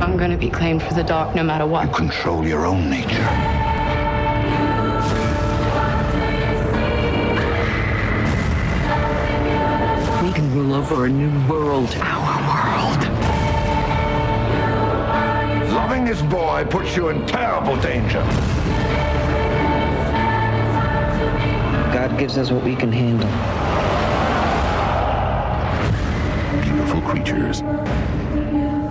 I'm gonna be claimed for the dark no matter what. You control your own nature. We can rule over a new world, our world. Loving this boy puts you in terrible danger. God gives us what we can handle. Beautiful creatures.